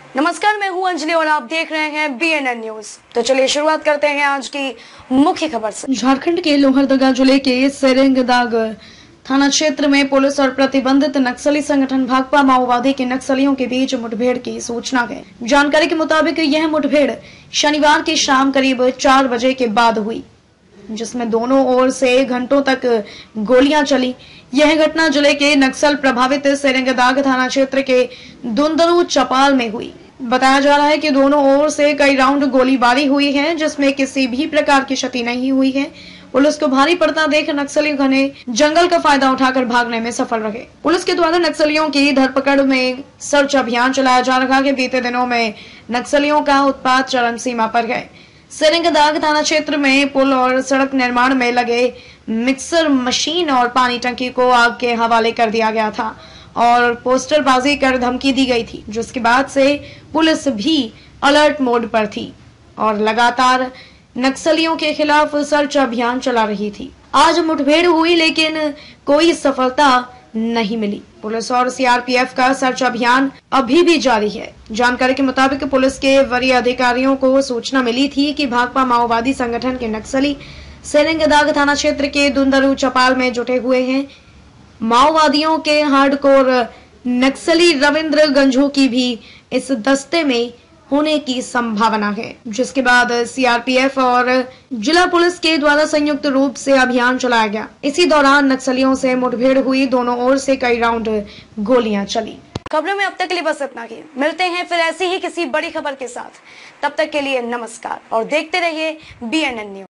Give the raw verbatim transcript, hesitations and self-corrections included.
नमस्कार, मैं हूं अंजलि और आप देख रहे हैं बी एन एन न्यूज। तो चलिए शुरुआत करते हैं आज की मुख्य खबर से। झारखंड के लोहरदगा जिले के सेरेंगदाग थाना क्षेत्र में पुलिस और प्रतिबंधित नक्सली संगठन भाकपा माओवादी के नक्सलियों के बीच मुठभेड़ की सूचना है। जानकारी के मुताबिक यह मुठभेड़ शनिवार की शाम करीब चार बजे के बाद हुई, जिसमें दोनों ओर से घंटों तक गोलियां चली। यह घटना जिले के नक्सल प्रभावित सेरेंगदाग थाना क्षेत्र के दुंदरू चपाल में हुई। बताया जा रहा है कि दोनों ओर से कई राउंड गोलीबारी हुई है, जिसमें किसी भी प्रकार की क्षति नहीं हुई है। पुलिस को भारी पड़ता देख नक्सली घने जंगल का फायदा उठाकर भागने में सफल रहे। पुलिस के द्वारा नक्सलियों की धरपकड़ में सर्च अभियान चलाया जा रहा है। बीते दिनों में नक्सलियों का उत्पात चरम सीमा पर है। सेरेंगदाग थाना क्षेत्र में पुल और सड़क निर्माण में लगे मिक्सर मशीन और पानी टंकी को आग के हवाले कर दिया गया था और पोस्टरबाजी कर धमकी दी गई थी, जिसके बाद से पुलिस भी अलर्ट मोड पर थी और लगातार नक्सलियों के खिलाफ सर्च अभियान चला रही थी। आज मुठभेड़ हुई लेकिन कोई सफलता नहीं मिली। पुलिस और सी आर पी एफ का सर्च अभियान अभी भी जारी है। जानकारी के मुताबिक पुलिस के वरीय अधिकारियों को सूचना मिली थी कि भाकपा माओवादी संगठन के नक्सली सेरेंगदाग थाना क्षेत्र के दुंदरू चपाल में जुटे हुए हैं। माओवादियों के हार्डकोर नक्सली रविंद्र गंझू की भी इस दस्ते में होने की संभावना है, जिसके बाद सी आर पी एफ और जिला पुलिस के द्वारा संयुक्त रूप से अभियान चलाया गया। इसी दौरान नक्सलियों से मुठभेड़ हुई। दोनों ओर से कई राउंड गोलियां चली। खबरों में अब तक के लिए बस इतना ही। मिलते हैं फिर ऐसी ही किसी बड़ी खबर के साथ। तब तक के लिए नमस्कार और देखते रहिए बी एन एन न्यूज।